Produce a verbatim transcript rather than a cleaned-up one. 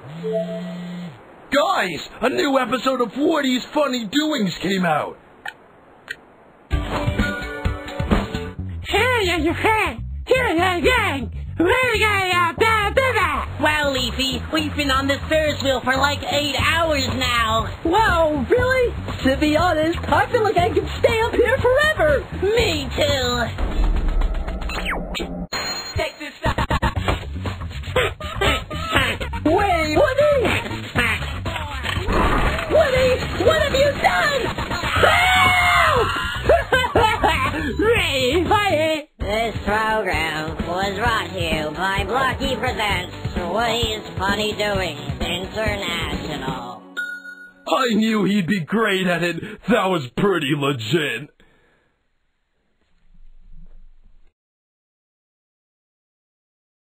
Guys, a new episode of Woody's Funny Doings came out. Wow, Leafy, we've been on this Ferris wheel for like eight hours now. Wow, really? To be honest, I feel like I could stay up here forever. Me too. Take this stuff. Wait, Woody! Woody, what have you done? Help! This program was brought to you by Blocky Presents Woody's Funny Doings International. I knew he'd be great at it. That was pretty legit.